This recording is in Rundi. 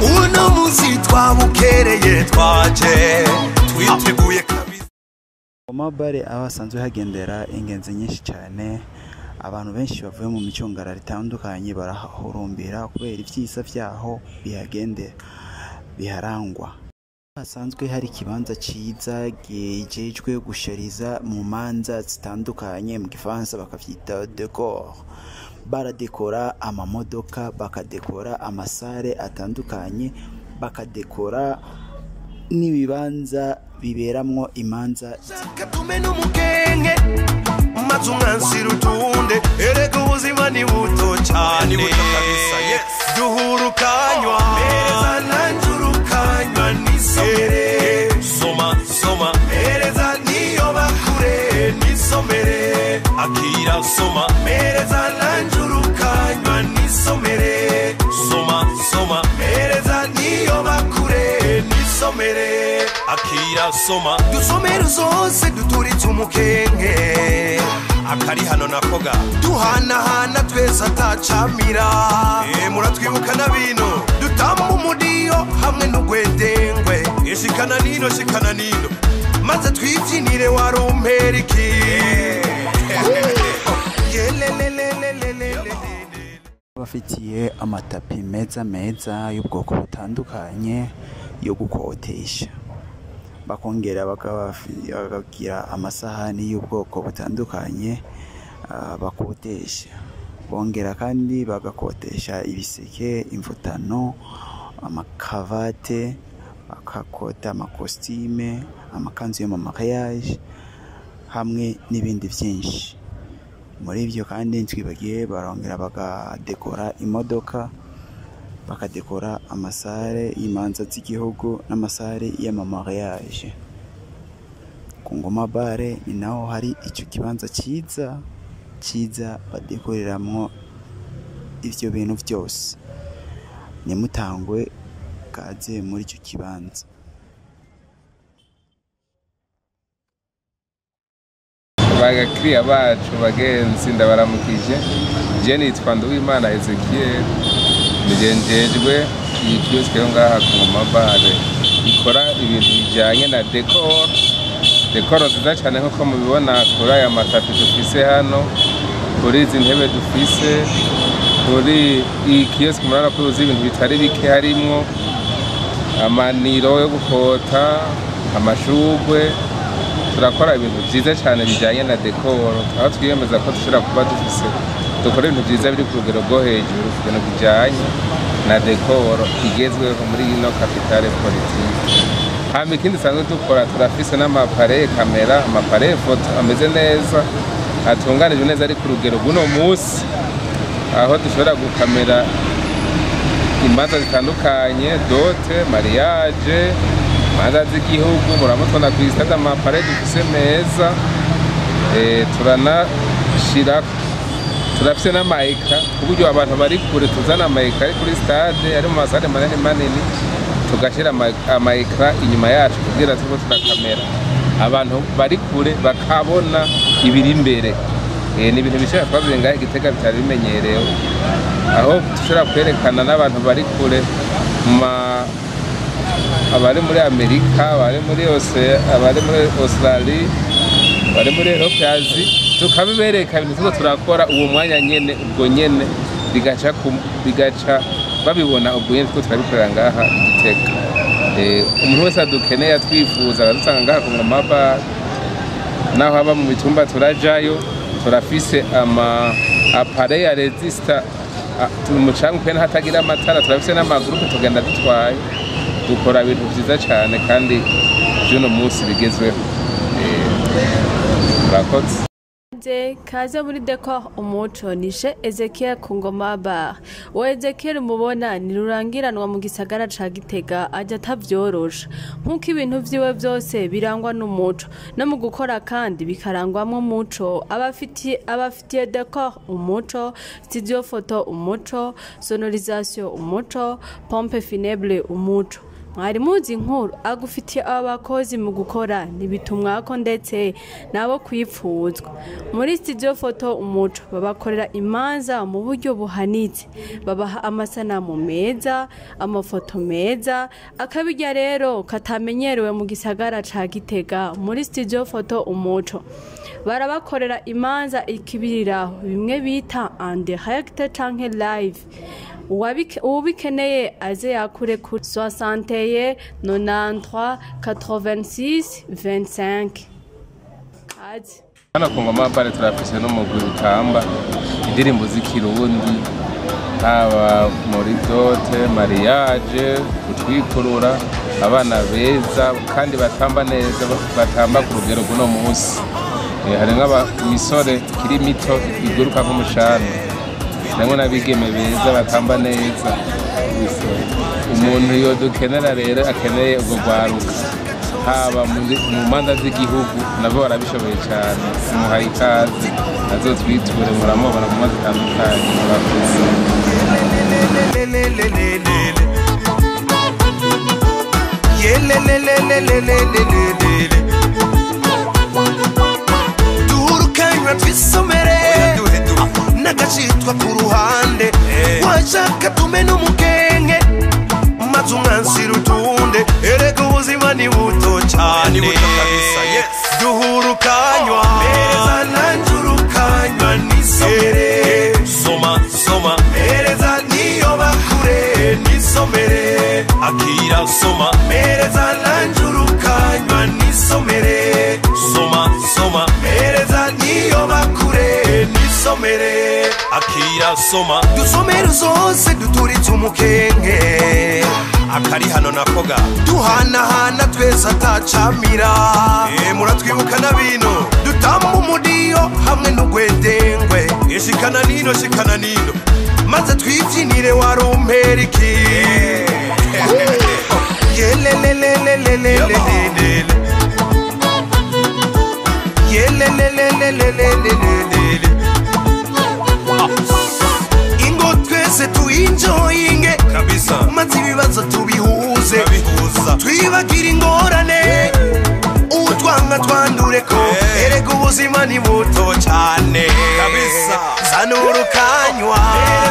uno musi twabukereye twaje twiteguye kabisa. Mabare abasanzwe hagendera ingenzi nyinshi cyane, abantu benshi bavuye mu micungara ritandukanye barahurumbira kubera ivyiza vyaho bihagendera biharangwa. Hasanzwe hari kibanza ciza gejejwe gushariza mu manza zitandukanye, mu gifaransa bakavyita Decor. Baradekora amamodoka, bakadekora amasare atandukanye, bakadekora n'ibibanza biberamwo imanza. Katume n'umugenge maze umwansi rutunde, erega ubuzima ni buto cyane kabisa. Duhurukanywa mereza nanjurukanywa nisomere, soma mereza niyo bakure nisomere, akira soma mereza nanjurukanywa nisomere, soma mereza niyo bakure nisomere, akira soma. Dusomere zose duturitse umukenge, akari hano nakoga duhanahana twese atacamira. Muratwibuka na bino dutamba umudiyo hamwe n'ugwedengwe, shikana nino maze twibyinire warumpera iki. Bafitiye amatapi meza y'ubwoko butandukanye yo gukotesha, bakongera bakagira amasahani y'ubwoko butandukanye bakotesha, bongera kandi bagakotesha ibiseke, imvutano, amakavate, bakakota amakostime, amakanzu yo mu mariage hamwe n'ibindi byinshi. Muri ibyo kandi twibagiye barongera bakadekora imodoka, bakadekora amasare y'imanza z'igihugu n'amasare y'amamariage. Ku Ngoma bare ni naho hari icyo kibanza ciza badekoreramwo ivyo bintu byose. Nimutangwe kaze muri icyo kibanza. Bagakiriya bacu bagenzi ndabaramukije, je nitwa Nduwimana Ezekiel, nigenjejwe yitweswe ngaha ku Ngoma bare, ikora ibintu bijanye na decor nziza cyane nkuko mubibona kuri aya matapi dufise hano, kuri izi ntebe dufise, kuri iyi kiosk murana ko uzi ibintu bitari bike harimwo amaniro yo gukota, amashugwe. Turakora ibintu byiza cyane bijanye na decor, aho twiyemeza ko dushobora kuba dukora ibintu byiza biri ku rugero rwo hejuru, ibintu bijanye na decor igezweho muri ino capitale politique. Hama ikindi sanzwe dukora, turafise n'amapare kamera, amapare foto ameze neza, atunganijwe neza ari ku rugero guno musi, aho dushobora gukamera imanza zitandukanye, dote, mariage, imanza z'igihugu. Muramutona ku stade amapare dufise meza, turafise n'amaeka ku buryo abantu bari kure tuzana amaeka ari kuri stade, ari mu masare manini tugashira amaeka inyuma yacu kugira tuko turakamera abantu bari kure bakabona ibiri imbere. Ni ibintu bishaka kwabenga Igitega bitari bimenyerewe, aho dushobora kwerekana n'abantu bari kure, abari muri Amerika, abari muri Australia, abari muri Europe, Asia, tukabibereka ibintu tuko turakora uwo mwanya nyene, ubwo nyene bigaca babibona ubwo nyene tuko turabikorera ngaha Igitega. Umuntu wese adukeneye atwifuza aradusanga ngaha ku Ngoma bare, naho haba mu mitumba turajayo. Turafise appareil ya resista tumucanga kwene hatagira amatara, turafise n'amagroupe tugenda dutwaye, dukora ibintu byiza cyane kandi by'uno munsi bigezweho. Murakoze. Kaze muri Decor Umuco nishe Ezekiel ku Ngoma bare. Wo Ezekiel mubona ni rurangiranwa mu gisagara ca Gitega, ajya atavyorosha nkuko ibintu vyiwe byose birangwa n'umuco, no mu gukora kandi bikarangwamwo umuco. Abafitiye Decor Umuco, studio photo Umuco, sonorisation Umuco, pompe funèbre Umuco. mwari muzi inkuru agufitiye abakozi mu gukora ntibitumwako ndetse nabo kwipfuzwa. Muri studio foto Umuco babakorera imanza mu buryo buhanitse, babaha amasanamu meza, amafoto meza, akabijya rero katamenyerewe mu gisagara ca Gitega. Muri studio foto Umuco barabakorera imanza ikibiriraho bimwe bita en direct canke live. Ubikeneye aze yakure ku 61 93 86 25. Kazi hano ku Ngoma Bar turafise no mu gutamba indirimbo z'ikirundi, haba muri dote, mariage, kutwikurura, abana beza kandi batamba neza, batamba ku rugero guno munsi. Hari nk'abamisore kiri mito iguruka nk'umushana, namwe nabigeme beza batamba neza. Umuntu yo dukenera rero akeneye ubwo gwaruka, haba mu manza z'igihugu nabo barabishoboye cyane. Umuhaye ikaze azotwiture muramubona mu manza zitandukanye. Durukanywa twisomere n'agacitwa ku ruhande, washaka tume n'umukenge maze umwansira utunde. Erega ubuzima ni buto cyane, duhurukanywa mereza nanjurukanywa nisomere. Soma soma mereza niyo bakure nisomere. Akira soma mereza nanjurukanywa nisomere. Soma soma mereza niyo bakure nisomere. Akira soma dusomere zose duturitse umukenge. Akari hano nakoga duhanahana twese atacamira. Muratwibuka na bino dutamba umudiyo hamwe n'ugwedengwe. Shikana nino shikana nino maze twibyinire warumperiki. Yelelelelelelelelele yelelelelelelelele ingo twese tuinjoyinge kabisa, maze ibibazo tubihuze, twibagire ingorane utwanga twandureko. Erega ubuzima ni buto cyane kabisa, zanurukanywa